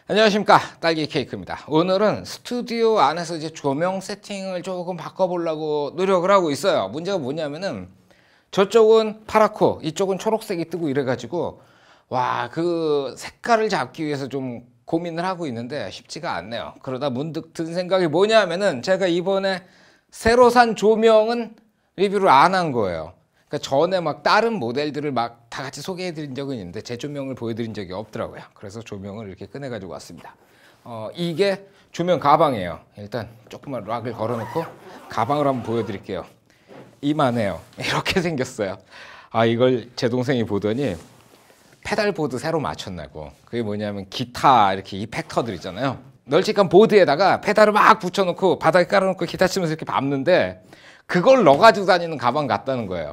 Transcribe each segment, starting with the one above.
안녕하십니까, 딸기 케이크입니다. 오늘은 스튜디오 안에서 이제 조명 세팅을 조금 바꿔보려고 노력을 하고 있어요. 문제가 뭐냐면은 저쪽은 파랗고 이쪽은 초록색이 뜨고 이래가지고 그 색깔을 잡기 위해서 좀 고민을 하고 있는데 쉽지가 않네요. 그러다 문득 든 생각이 뭐냐면은 제가 이번에 새로 산 조명은 리뷰를 안 한 거예요. 그러니까 전에 막 다른 모델들을 막 다 같이 소개해 드린 적은 있는데 제 조명을 보여드린 적이 없더라고요. 그래서 조명을 이렇게 꺼내 가지고 왔습니다. 이게 조명 가방이에요. 일단 조그만 락을 걸어 놓고 가방을 한번 보여드릴게요. 이만해요. 이렇게 생겼어요. 이걸 제 동생이 보더니 페달보드 새로 맞췄나고. 그게 뭐냐면 기타 이렇게 이펙터들 있잖아요. 널찍한 보드에다가 페달을 막 붙여놓고 바닥에 깔아놓고 기타 치면서 이렇게 밟는데 그걸 넣어가지고 다니는 가방 같다는 거예요.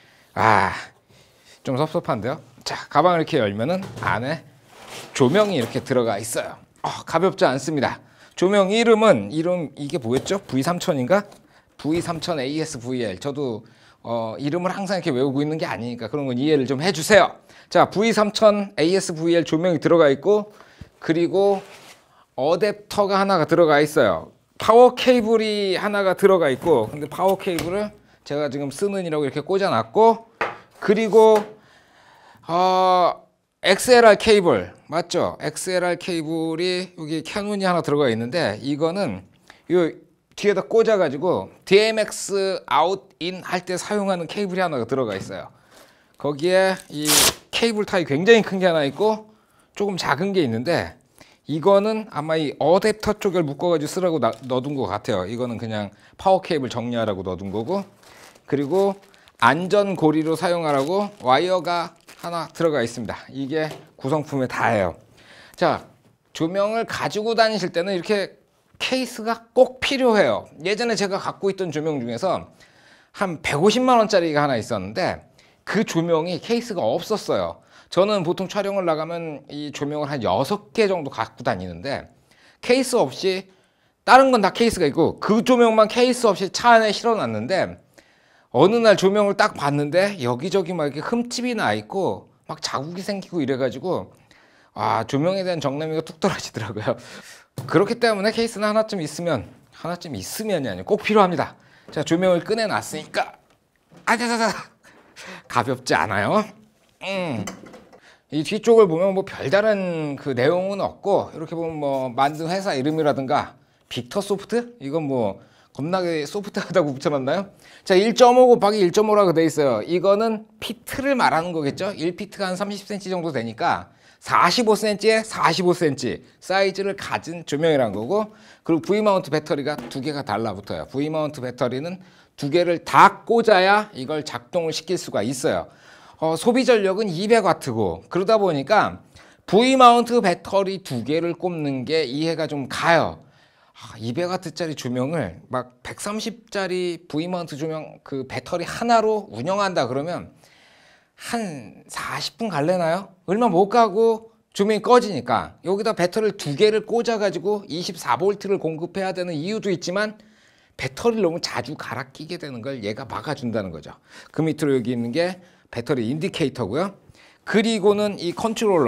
좀 섭섭한데요. 자, 가방을 이렇게 열면은 안에 조명이 이렇게 들어가 있어요. 가볍지 않습니다. 조명 이름 이게 뭐였죠? V3000인가? V3000 ASVL. 저도 이름을 항상 이렇게 외우고 있는 게 아니니까 그런 건 이해를 좀 해주세요. 자, V3000 ASVL 조명이 들어가 있고, 그리고 어댑터가 하나가 들어가 있어요. 파워 케이블이 하나가 들어가 있고, 근데 파워 케이블을 제가 지금 쓰는 이라고 이렇게 꽂아놨고, 그리고 XLR 케이블 맞죠? XLR 케이블이 여기 캐논이 하나 들어가 있는데, 이거는 요 뒤에다 꽂아가지고 DMX 아웃 인 할 때 사용하는 케이블이 하나가 들어가 있어요. 거기에 이 케이블 타입이 굉장히 큰 게 하나 있고 조금 작은 게 있는데, 이거는 아마 이 어댑터 쪽을 묶어가지고 쓰라고 넣어둔 것 같아요. 이거는 그냥 파워 케이블 정리하라고 넣어둔 거고, 그리고 안전 고리로 사용하라고 와이어가 하나 들어가 있습니다. 이게 구성품에 다예요. 자, 조명을 가지고 다니실 때는 이렇게 케이스가 꼭 필요해요. 예전에 제가 갖고 있던 조명 중에서 한 150만 원짜리가 하나 있었는데 그 조명이 케이스가 없었어요. 저는 보통 촬영을 나가면 이 조명을 한 6개 정도 갖고 다니는데, 케이스 없이 다른 건 다 케이스가 있고 그 조명만 케이스 없이 차 안에 실어놨는데, 어느 날 조명을 딱 봤는데 여기저기 막 이렇게 흠집이 나 있고 막 자국이 생기고 이래가지고 조명에 대한 정남이가 뚝 떨어지더라고요. 그렇기 때문에 케이스는 하나쯤 있으면이 아니고 꼭 필요합니다. 자, 조명을 꺼내놨으니까 가볍지 않아요? 이 뒤쪽을 보면 뭐 별다른 그 내용은 없고, 이렇게 보면 뭐 만든 회사 이름이라든가 빅터 소프트? 이건 뭐 겁나게 소프트하다고 붙여놨나요? 자, 1.5 곱하기 1.5라고 돼 있어요. 이거는 피트를 말하는 거겠죠? 1피트가 한 30cm 정도 되니까 45cm에 45cm 사이즈를 가진 조명이란 거고, 그리고 V마운트 배터리가 2개가 달라붙어요. V마운트 배터리는 2개를 다 꽂아야 이걸 작동을 시킬 수가 있어요. 소비 전력은 200W고 그러다 보니까 V마운트 배터리 2개를 꼽는 게 이해가 좀 가요. 200W짜리 조명을 막 130짜리 V마운트 조명 그 배터리 하나로 운영한다 그러면 한 40분 갈래나요? 얼마 못 가고 조명이 꺼지니까 여기다 배터리를 2개를 꽂아가지고 24V를 공급해야 되는 이유도 있지만, 배터리를 너무 자주 갈아 끼게 되는 걸 얘가 막아준다는 거죠. 그 밑으로 여기 있는 게 배터리 인디케이터고요. 그리고는 이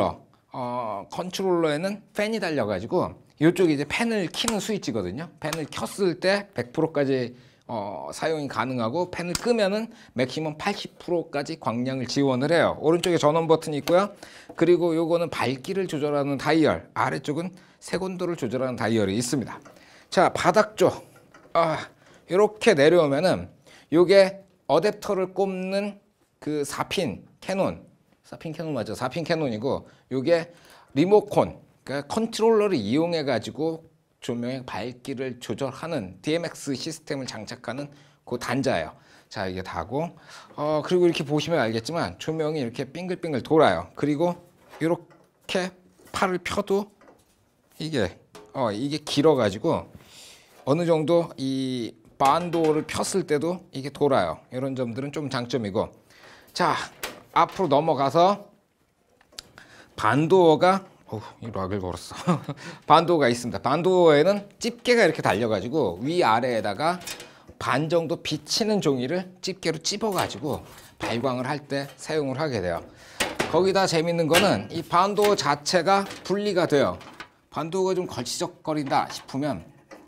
컨트롤러에는 팬이 달려가지고 이쪽이 이제 팬을 키는 스위치거든요. 팬을 켰을 때 100%까지 사용이 가능하고, 팬을 끄면은 맥시멈 80%까지 광량을 지원을 해요. 오른쪽에 전원 버튼이 있고요. 그리고 요거는 밝기를 조절하는 다이얼, 아래쪽은 색온도를 조절하는 다이얼이 있습니다. 자, 바닥 쪽 이렇게 내려오면은 요게 어댑터를 꼽는 그 4핀 캐논 맞죠? 4핀 캐논이고, 요게 리모컨, 그러니까 컨트롤러를 이용해 가지고 조명의 밝기를 조절하는 DMX 시스템을 장착하는 그 단자예요. 자, 이게 다고, 그리고 이렇게 보시면 알겠지만 조명이 이렇게 빙글빙글 돌아요. 그리고 이렇게 팔을 펴도 이게 길어 가지고 어느 정도 이 반도어를 폈을 때도 이게 돌아요. 이런 점들은 좀 장점이고, 자, 앞으로 넘어가서 반도어가 이 락을 걸었어. 반도어가 있습니다. 반도어에는 집게가 이렇게 달려가지고 위아래에다가 반 정도 비치는 종이를 집게로 찝어가지고 발광을 할 때 사용을 하게 돼요. 거기다 재밌는 거는 이 반도어 자체가 분리가 돼요. 반도가 좀 걸치적거린다 싶으면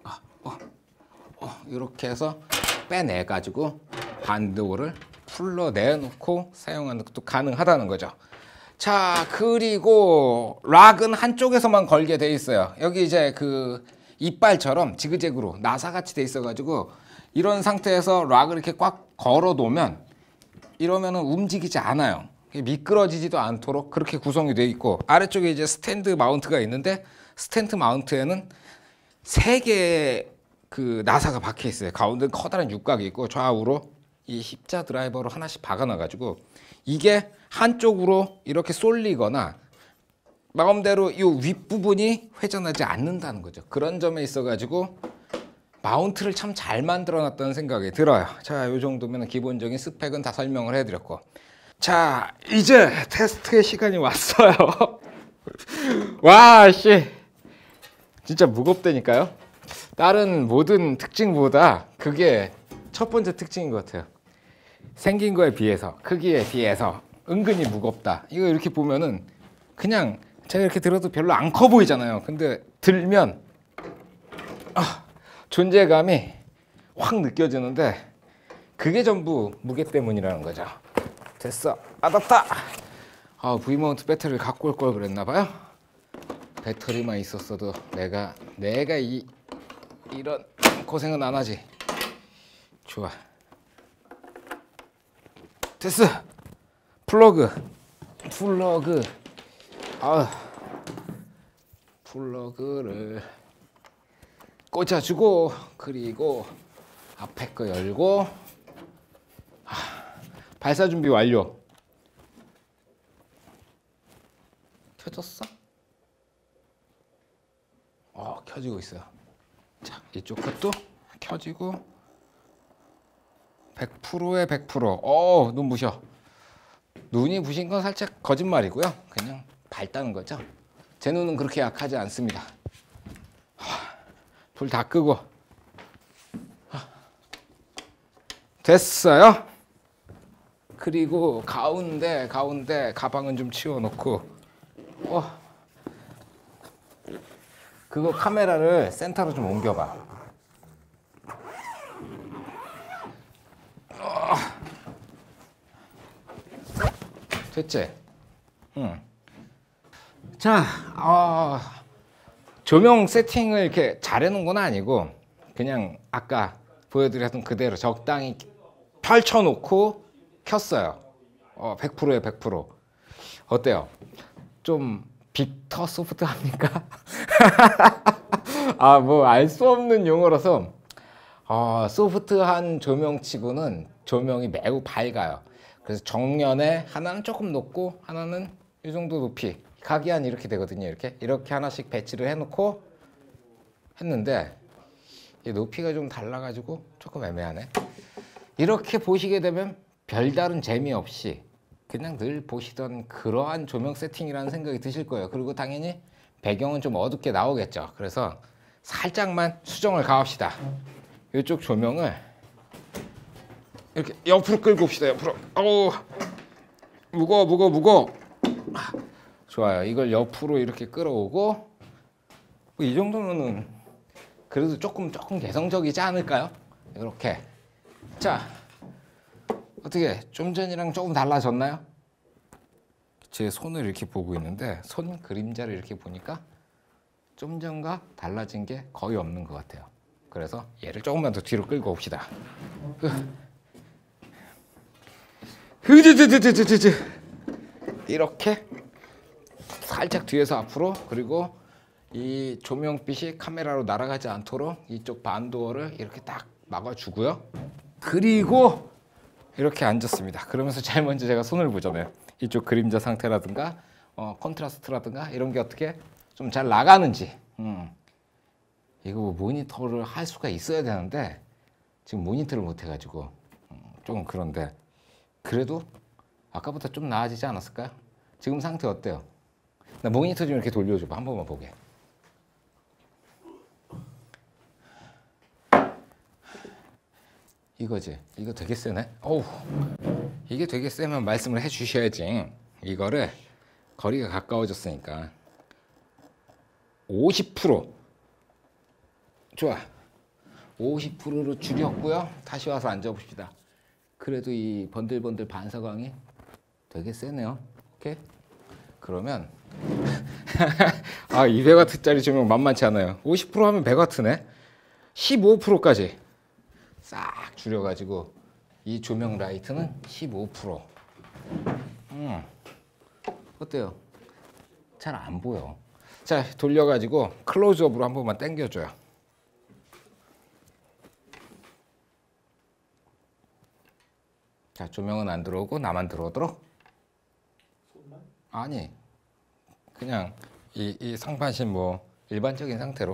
이렇게 해서 빼내 가지고 반도를 풀러내놓고 사용하는 것도 가능하다는 거죠. 자, 그리고 락은 한쪽에서만 걸게 돼 있어요. 여기 이제 그 이빨처럼 지그재그로 나사같이 돼 있어 가지고 이런 상태에서 락을 이렇게 꽉 걸어 놓으면 이러면은 움직이지 않아요. 미끄러지지도 않도록 그렇게 구성이 돼 있고, 아래쪽에 이제 스탠드 마운트가 있는데 스탠드 마운트에는 3개의 그 나사가 박혀 있어요. 가운데 커다란 육각이 있고 좌우로 이 십자 드라이버로 하나씩 박아놔 가지고 이게 한쪽으로 이렇게 쏠리거나 마음대로 이 윗부분이 회전하지 않는다는 거죠. 그런 점에 있어 가지고 마운트를 참 잘 만들어 놨다는 생각이 들어요. 자, 이 정도면 기본적인 스펙은 다 설명을 해드렸고, 자, 이제 테스트의 시간이 왔어요. 와, 씨, 진짜 무겁다니까요. 다른 모든 특징보다 그게 첫 번째 특징인 것 같아요. 생긴 거에 비해서, 크기에 비해서 은근히 무겁다. 이거 이렇게 보면은 그냥 제가 이렇게 들어도 별로 안 커 보이잖아요. 근데 들면 존재감이 확 느껴지는데 그게 전부 무게 때문이라는 거죠. 됐어, 아답다. V마운트 배터리를 갖고 올 걸 그랬나 봐요. 배터리만 있었어도 내가 이런 고생은 안 하지. 좋아, 됐어. 플러그를 꽂아주고, 그리고 앞에 거 열고, 발사 준비 완료. 켜졌어? 켜지고 있어요. 자, 이쪽 것도 켜지고 100%에 100%. 눈 부셔. 눈이 부신 건 살짝 거짓말이고요. 그냥 밝다는 거죠. 제 눈은 그렇게 약하지 않습니다. 불 다 끄고. 됐어요. 그리고 가운데 가방은 좀 치워놓고, 그거 카메라를 센터로 좀 옮겨봐. 됐지? 응. 자, 조명 세팅을 이렇게 잘 해놓은 건 아니고 그냥 아까 보여드렸던 그대로 적당히 펼쳐놓고 켰어요. 100%에 100%. 어때요? 좀 빅터 소프트합니까? 뭐 알 수 없는 용어라서 소프트한 조명치고는 조명이 매우 밝아요. 그래서 정면에 하나는 조금 높고 하나는 이 정도 높이, 각이 한 이렇게 되거든요. 이렇게 하나씩 배치를 해놓고 했는데 이 높이가 좀 달라가지고 조금 애매하네. 이렇게 보시게 되면 별다른 재미없이 그냥 늘 보시던 그러한 조명 세팅이라는 생각이 드실 거예요. 그리고 당연히 배경은 좀 어둡게 나오겠죠. 그래서 살짝만 수정을 가합시다. 이쪽 조명을 이렇게 옆으로 끌고 옵시다. 옆으로. 무거워. 좋아요. 이걸 옆으로 이렇게 끌어오고, 이 정도면은 그래도 조금 개성적이지 않을까요? 이렇게. 자, 어떻게 좀 전이랑 조금 달라졌나요? 제 손을 이렇게 보고 있는데 손 그림자를 이렇게 보니까 좀 전과 달라진 게 거의 없는 것 같아요. 그래서 얘를 조금만 더 뒤로 끌고 옵시다. 이렇게 살짝 뒤에서 앞으로, 그리고 이 조명빛이 카메라로 날아가지 않도록 이쪽 반도어를 이렇게 딱 막아주고요. 그리고 이렇게 앉았습니다. 그러면서 제일 먼저 제가 손을 보잖아요. 이쪽 그림자 상태라든가 컨트라스트라든가 이런 게 어떻게 좀 잘 나가는지. 이거 뭐 모니터를 할 수가 있어야 되는데 지금 모니터를 못 해가지고 조금 그런데, 그래도 아까보다 좀 나아지지 않았을까요? 지금 상태 어때요? 나 모니터 좀 이렇게 돌려줘봐. 한 번만 보게. 이거지. 이거 되게 세네. 이게 되게 세면 말씀을 해주셔야지. 이거를 거리가 가까워졌으니까. 50%. 좋아. 50%로 줄였고요. 다시 와서 앉아봅시다. 그래도 이 번들번들 반사광이 되게 세네요. 오케이? 그러면 아, 200W짜리 조명 만만치 않아요. 50% 하면 100W네. 15%까지 싹 줄여가지고 이 조명 라이트는 15%. 어때요? 잘 안 보여. 자, 돌려가지고 클로즈업으로 한 번만 당겨줘요. 자, 조명은 안 들어오고 나만 들어오도록. 아니, 그냥 이 상반신 뭐 일반적인 상태로.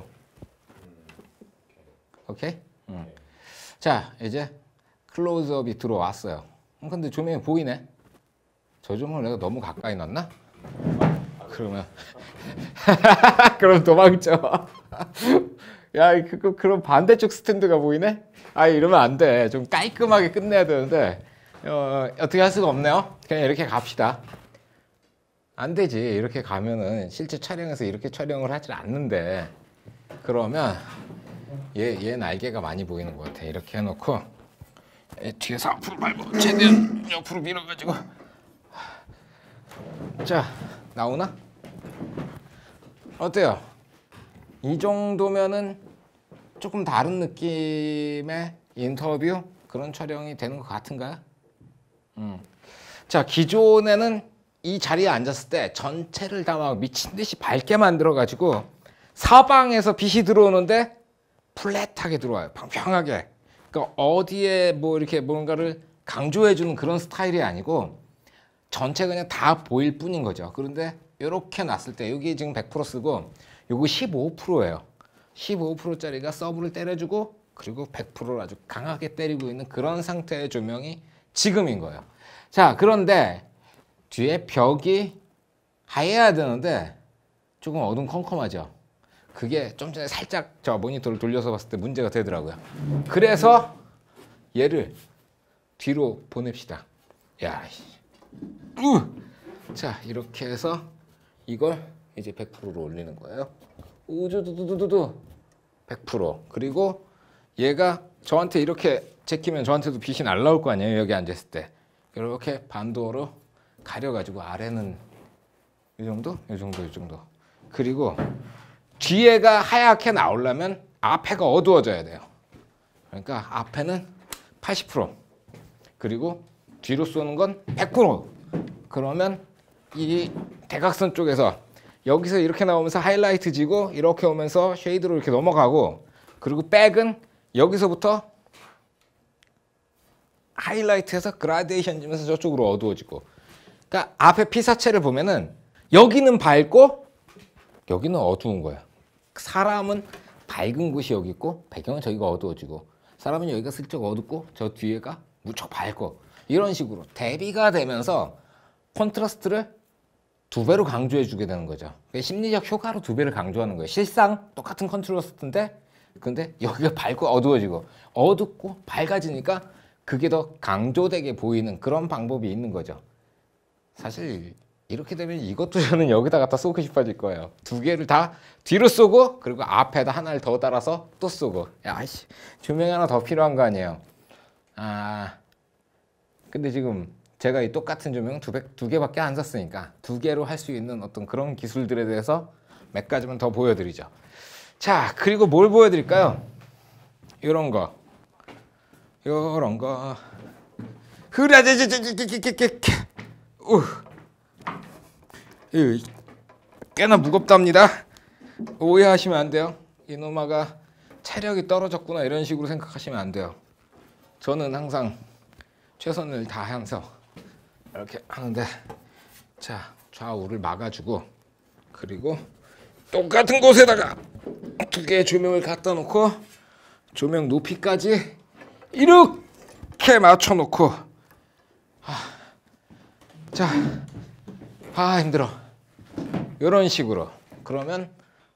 오케이? 자, 이제 클로즈업이 들어왔어요. 근데 조명이 보이네. 저 조명을 내가 너무 가까이 놨나? 그러면 그럼 도망쳐. 야, 그럼 반대쪽 스탠드가 보이네? 아, 이러면 안 돼. 좀 깔끔하게 끝내야 되는데 어떻게 할 수가 없네요. 그냥 이렇게 갑시다. 안 되지. 이렇게 가면은 실제 촬영에서 이렇게 촬영을 하질 않는데. 그러면 얘 날개가 많이 보이는 것 같아. 이렇게 해놓고 뒤에서 앞으로 밟고 최대한 옆으로 밀어가지고. 자, 나오나? 어때요? 이 정도면은 조금 다른 느낌의 인터뷰 그런 촬영이 되는 것 같은가요? 자, 기존에는 이 자리에 앉았을 때 전체를 다 막 미친 듯이 밝게 만들어가지고 사방에서 빛이 들어오는데 플랫하게 들어와요. 평평하게. 그러니까 어디에 뭐 이렇게 뭔가를 강조해주는 그런 스타일이 아니고 전체 그냥 다 보일 뿐인 거죠. 그런데 이렇게 놨을 때 여기 지금 100% 쓰고 요거 15%예요. 15%짜리가 서브를 때려주고 그리고 100%를 아주 강하게 때리고 있는 그런 상태의 조명이 지금인 거예요. 자, 그런데 뒤에 벽이 하얘야 되는데 조금 어둠컴컴하죠. 그게 좀 전에 살짝 저 모니터를 돌려서 봤을 때 문제가 되더라고요. 그래서 얘를 뒤로 보냅시다. 야, 자, 이렇게 해서 이걸 이제 100%로 올리는 거예요. 우주두두두두 100%. 그리고 얘가 저한테 이렇게 제끼면 저한테도 빛이 날라올 거 아니에요. 여기 앉았을 때. 이렇게 반도어로 가려가지고 아래는 이 정도? 이 정도, 이 정도. 그리고 뒤에가 하얗게 나오려면 앞에가 어두워져야 돼요. 그러니까 앞에는 80%. 그리고 뒤로 쏘는 건 100%. 그러면 이 대각선 쪽에서 여기서 이렇게 나오면서 하이라이트 지고 이렇게 오면서 쉐이드로 이렇게 넘어가고 그리고 백은 여기서부터 하이라이트해서 그라데이션 지면서 저쪽으로 어두워지고. 그러니까 앞에 피사체를 보면은 여기는 밝고 여기는 어두운 거야. 사람은 밝은 곳이 여기 있고 배경은 저기가 어두워지고 사람은 여기가 슬쩍 어둡고 저 뒤에가 무척 밝고 이런 식으로 대비가 되면서 콘트라스트를 2배로 강조해 주게 되는 거죠. 심리적 효과로 2배를 강조하는 거예요. 실상 똑같은 콘트라스트인데 근데 여기가 밝고 어두워지고 어둡고 밝아지니까 그게 더 강조되게 보이는 그런 방법이 있는 거죠. 사실 이렇게 되면 이것도 저는 여기다 갖다 쏘고 싶어질 거예요. 2개를 다 뒤로 쏘고 그리고 앞에다 하나를 더 달아서 또 쏘고. 야씨, 조명이 하나 더 필요한 거 아니에요. 아, 근데 지금 제가 이 똑같은 조명 2개밖에 안 샀으니까 2개로 할 수 있는 어떤 그런 기술들에 대해서 몇 가지만 더 보여드리죠. 자, 그리고 뭘 보여드릴까요? 이런 거. 요런 거. 꽤나 무겁답니다. 오해하시면 안 돼요. 이놈아가 체력이 떨어졌구나 이런 식으로 생각하시면 안 돼요. 저는 항상 최선을 다해서 이렇게 하는데, 자, 좌우를 막아주고 그리고 똑같은 곳에다가 2개의 조명을 갖다 놓고 조명 높이까지 이렇게 맞춰놓고, 자, 힘들어. 이런 식으로. 그러면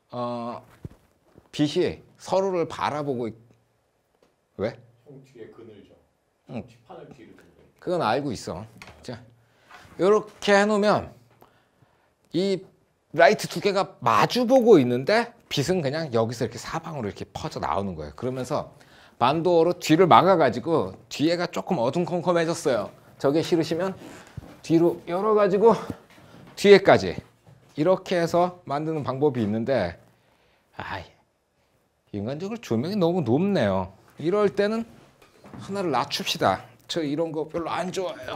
빛이 서로를 바라보고 왜? 형 뒤에 그늘져. 응. 판을 뒤로 들고. 그건 알고 있어. 자, 이렇게 해놓으면 이 라이트 두 개가 마주 보고 있는데 빛은 그냥 여기서 이렇게 사방으로 이렇게 퍼져 나오는 거예요. 그러면서 반도어로 뒤를 막아가지고 뒤에가 조금 어둠컴컴해졌어요. 저게 싫으시면 뒤로 열어가지고 뒤에까지 이렇게 해서 만드는 방법이 있는데 인간적으로 조명이 너무 높네요. 이럴 때는 하나를 낮춥시다. 저 이런 거 별로 안 좋아해요.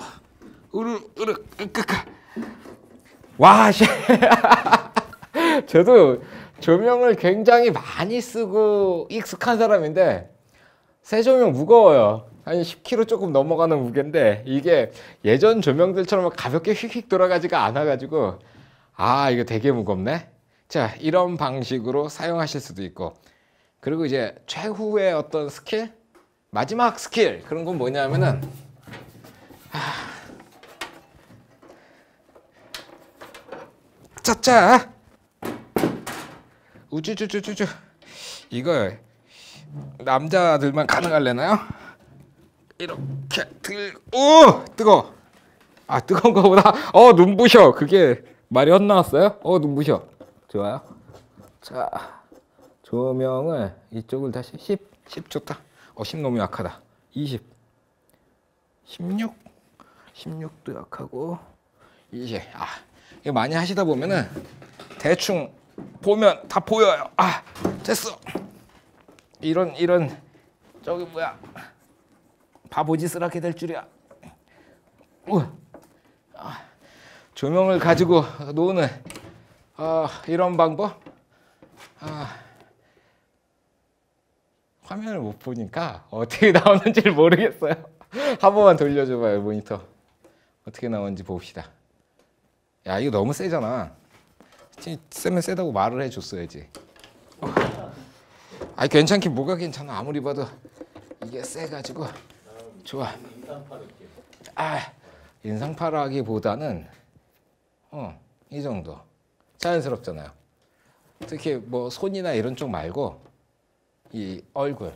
와, 저도 조명을 굉장히 많이 쓰고 익숙한 사람인데 새 조명 무거워요. 한 10kg 조금 넘어가는 무게인데 이게 예전 조명들처럼 가볍게 휙휙 돌아가지가 않아가지고 이거 되게 무겁네. 자, 이런 방식으로 사용하실 수도 있고, 그리고 이제 최후의 어떤 스킬, 마지막 스킬, 그런 건 뭐냐면은 짜짜 우쭈쭈쭈쭈쭈, 이거 남자들만 가능할래나요? 이렇게 들고 뜨거. 뜨거운 거보다 눈부셔. 그게 말이 헛나왔어요? 눈부셔. 좋아요. 자, 조명을 이쪽을 다시 10 좋다. 10 너무 약하다. 20, 16도 약하고 20. 이거 많이 하시다 보면은 대충 보면 다 보여요. 됐어. 이런 저기 뭐야, 바보짓을 하게 될 줄이야. 조명을 가지고 노는 이런 방법. 화면을 못 보니까 어떻게 나오는지를 모르겠어요. 한 번만 돌려줘봐요, 모니터. 어떻게 나오는지 봅시다. 야, 이거 너무 세잖아. 세면 세다고 말을 해줬어야지. 괜찮긴 뭐가 괜찮아. 아무리 봐도 이게 세가지고 좋아. 인상파라기보다는 이 정도 자연스럽잖아요. 특히 뭐 손이나 이런 쪽 말고 이 얼굴,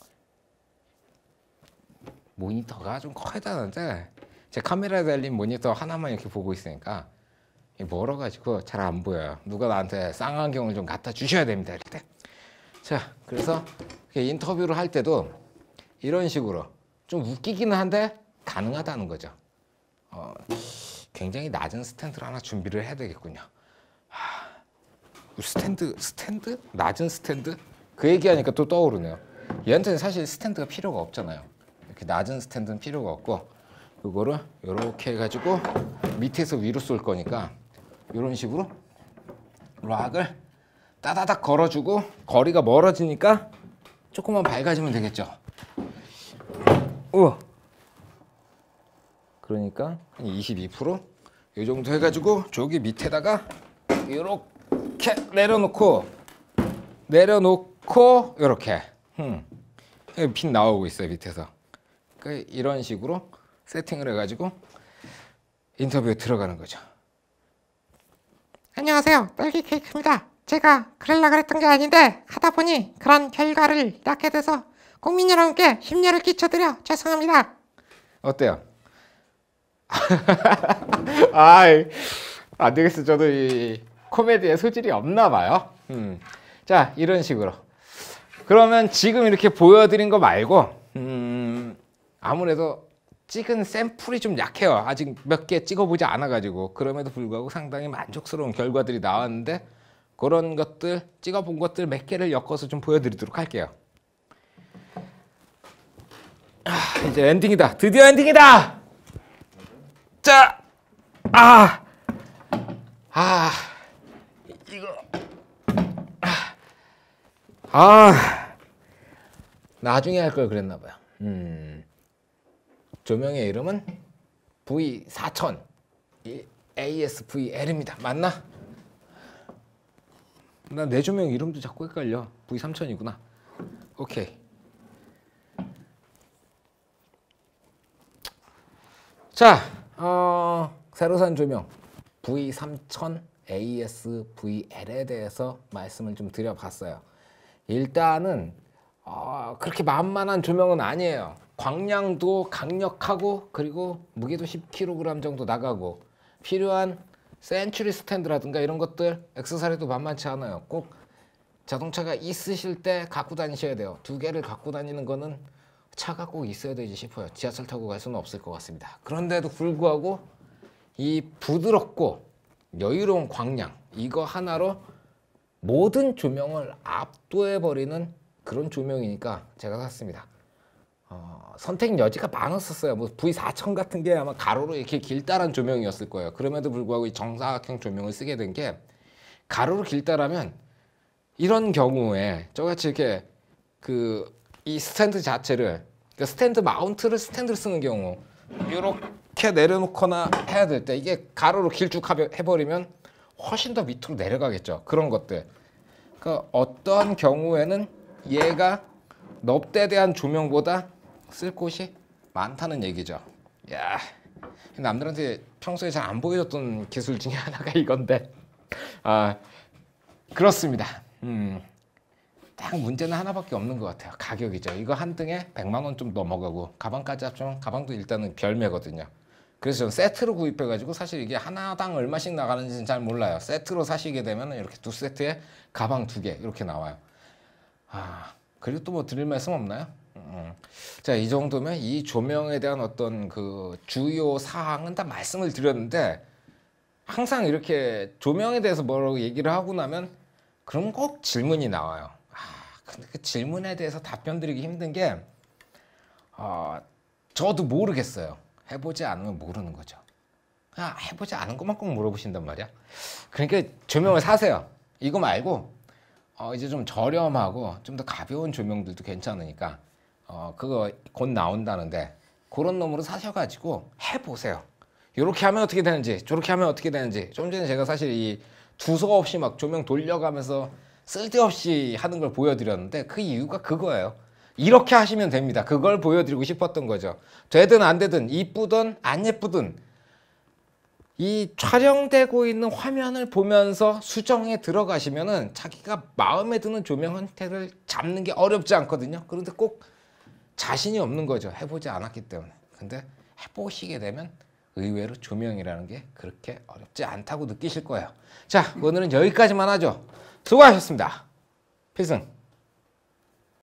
모니터가 좀 커야 되는데 제 카메라에 달린 모니터 하나만 이렇게 보고 있으니까 멀어가지고 잘 안 보여요. 누가 나한테 쌍안경을 좀 갖다 주셔야 됩니다, 이렇게. 자, 그래서 인터뷰를 할 때도 이런 식으로 좀 웃기기는 한데 가능하다는 거죠. 굉장히 낮은 스탠드를 하나 준비를 해야 되겠군요. 스탠드? 낮은 스탠드? 그 얘기하니까 또 떠오르네요. 얘한테는 사실 스탠드가 필요가 없잖아요. 이렇게 낮은 스탠드는 필요가 없고, 이거를 이렇게 해가지고 밑에서 위로 쏠 거니까 이런 식으로 락을 따다닥 걸어주고, 거리가 멀어지니까 조금만 밝아지면 되겠죠. 그러니까 한 22%? 이 정도 해가지고 저기 밑에다가 이렇게 내려놓고 이렇게 빛 나오고 있어요, 밑에서. 그러니까 이런 식으로 세팅을 해가지고 인터뷰에 들어가는 거죠. 안녕하세요, 딸기 케이크입니다. 제가 그러려고 했던 게 아닌데 하다 보니 그런 결과를 낳게 돼서 국민 여러분께 심려를 끼쳐드려 죄송합니다. 어때요? 안 되겠어. 저도 이 코미디에 소질이 없나 봐요. 자, 이런 식으로. 그러면 지금 이렇게 보여드린 거 말고 아무래도 찍은 샘플이 좀 약해요. 아직 몇 개 찍어보지 않아가지고. 그럼에도 불구하고 상당히 만족스러운 결과들이 나왔는데, 그런 것들, 찍어본 것들 몇 개를 엮어서 좀 보여드리도록 할게요. 이제 엔딩이다. 드디어 엔딩이다. 자, 나중에 할 걸 그랬나 봐요. 조명의 이름은 V4000 ASVL입니다. 맞나? 나 내 조명 이름도 자꾸 헷갈려. V3000이구나. 오케이. 자, 새로 산 조명 V3000 ASVL에 대해서 말씀을 좀 드려봤어요. 일단은 그렇게 만만한 조명은 아니에요. 광량도 강력하고, 그리고 무게도 10kg 정도 나가고, 필요한 센츄리 스탠드라든가 이런 것들 액세서리도 만만치 않아요. 꼭 자동차가 있으실 때 갖고 다니셔야 돼요. 두 개를 갖고 다니는 거는 차가 꼭 있어야 되지 싶어요. 지하철 타고 갈 수는 없을 것 같습니다. 그런데도 불구하고 이 부드럽고 여유로운 광량 이거 하나로 모든 조명을 압도해버리는 그런 조명이니까 제가 샀습니다. 선택 여지가 많았었어요. 뭐 V4000 같은 게 아마 가로로 이렇게 길다란 조명이었을 거예요. 그럼에도 불구하고 이 정사각형 조명을 쓰게 된 게 가로로 길다라면 이런 경우에 저같이 이렇게 이 스탠드 자체를 그러니까 스탠드 마운트를 스탠드를 쓰는 경우 이렇게 내려놓거나 해야 될 때 이게 가로로 길쭉 해버리면 훨씬 더 밑으로 내려가겠죠. 그런 것들. 그러니까 어떤 경우에는 얘가 넙대대한 조명보다 쓸 곳이 많다는 얘기죠. 야, 남들한테 평소에 잘 안 보여줬던 기술 중에 하나가 이건데, 그렇습니다. 딱 문제는 하나밖에 없는 것 같아요. 가격이죠. 이거 한 등에 100만 원 좀 넘어가고 가방까지 합치면 가방도 일단은 별매거든요. 그래서 저는 세트로 구입해가지고 사실 이게 하나당 얼마씩 나가는지는 잘 몰라요. 세트로 사시게 되면 이렇게 두 세트에 가방 2개 이렇게 나와요. 그리고 또 뭐 드릴 말씀 없나요? 자, 이 정도면 이 조명에 대한 어떤 그 주요 사항은 다 말씀을 드렸는데 항상 이렇게 조명에 대해서 뭐라고 얘기를 하고 나면 그럼 꼭 질문이 나와요. 근데 그 질문에 대해서 답변 드리기 힘든 게 저도 모르겠어요. 해보지 않으면 모르는 거죠. 해보지 않은 것만 꼭 물어보신단 말이야. 그러니까 조명을 사세요. 이거 말고 이제 좀 저렴하고 좀 더 가벼운 조명들도 괜찮으니까 그거 곧 나온다는데 그런 놈으로 사셔가지고 해보세요. 이렇게 하면 어떻게 되는지 저렇게 하면 어떻게 되는지. 좀 전에 제가 사실 이 두서없이 막 조명 돌려가면서 쓸데없이 하는 걸 보여드렸는데 그 이유가 그거예요. 이렇게 하시면 됩니다. 그걸 보여드리고 싶었던 거죠. 되든 안 되든 이쁘든 안 예쁘든 이 촬영되고 있는 화면을 보면서 수정에 들어가시면은 자기가 마음에 드는 조명 선택을 잡는 게 어렵지 않거든요. 그런데 꼭 자신이 없는 거죠. 해보지 않았기 때문에. 근데 해보시게 되면 의외로 조명이라는 게 그렇게 어렵지 않다고 느끼실 거예요. 자, 오늘은 여기까지만 하죠. 수고하셨습니다. 필승.